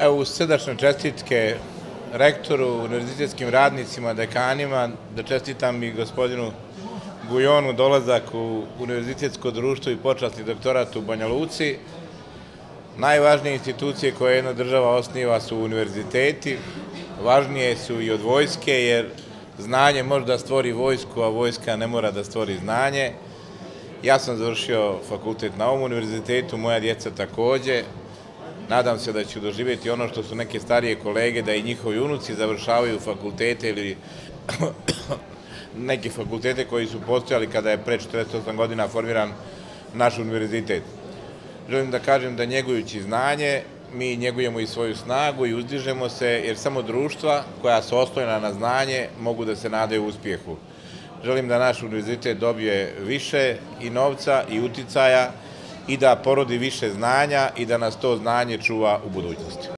Evo, uz srdačne čestitke rektoru, univerzitetskim radnicima, dekanima, da čestitam i gospodinu Gujonu dolazak u univerzitetsko društvo i počasni doktorat u Banja Luci. Najvažnije institucije koje jedna država osniva su univerziteti, važnije su i od vojske, jer znanje može da stvori vojsku, a vojska ne mora da stvori znanje. Ja sam završio fakultet na ovom univerzitetu, moja djeca takođe. Nadam se da ću doživjeti ono što su neke starije kolege, da i njihovi unuci završavaju fakultete ili neke fakultete koji su postojali kada je pre 48 godina formiran naš univerzitet. Želim da kažem da njegujući znanje, mi njegujemo i svoju snagu i uzdižemo se, jer samo društva koja su oslonjena na znanje mogu da se nadaju uspjehu. Želim da naš univerzitet dobije više i novca i uticaja i da porodi više znanja i da nas to znanje čuva u budućnosti.